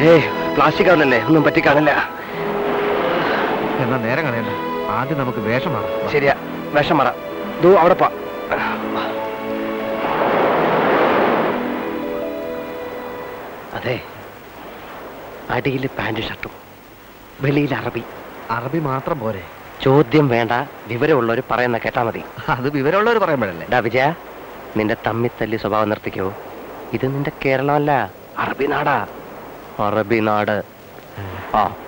Plastic ആണല്ലേ, ഒന്നും പറ്റിക്കാണില്ല. എന്നാ നേരം കളയണ്ട, ആദ്യം നമുക്ക് വേഷം മാറാം. ശരിയാ, വേഷം മാറാം. ദൂ അവിടെ പോ. അതെ, അടിയിൽ പാന്റ് ഷർട്ടും, വെളിയിൽ അറബി. അറബി മാത്രം പോരെ? ചോദ്യം വേണ്ട, വിവരമുള്ളവർ പറയുന്ന കേട്ടാ മതി. അത് വിവരമുള്ളവർ പറയുമ്പോഴല്ലേ. ഡാ വിജയ, നിന്റെ തമ്മിത്തല്ലി സ്വഭാവം നിർത്തിക്കോ. ഇത് നിന്റെ കേരളമല്ല, അറബി നാടാ. അറബി നാട്. ആ